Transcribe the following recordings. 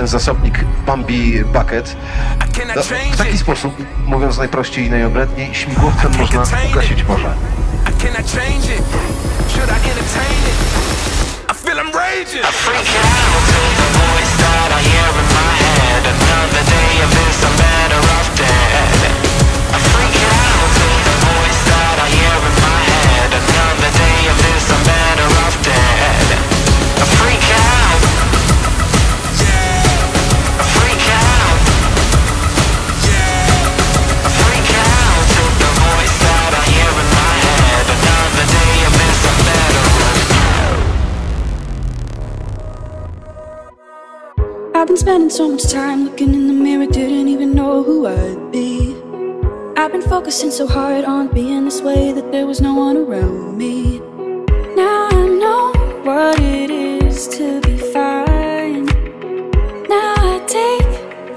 zasobnik Bambi Bucket. No, w taki sposób, mówiąc najprościej i najobredniej, śmigłowcem można ugasić morze. I've been spending so much time looking in the mirror, didn't even know who I'd be. I've been focusing so hard on being this way that there was no one around me. Now I know what it is to be fine. Now I take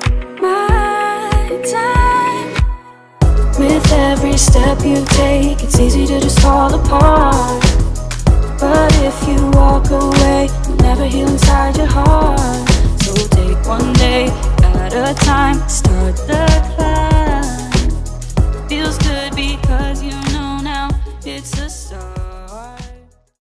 my time. With every step you take, it's easy to just fall apart.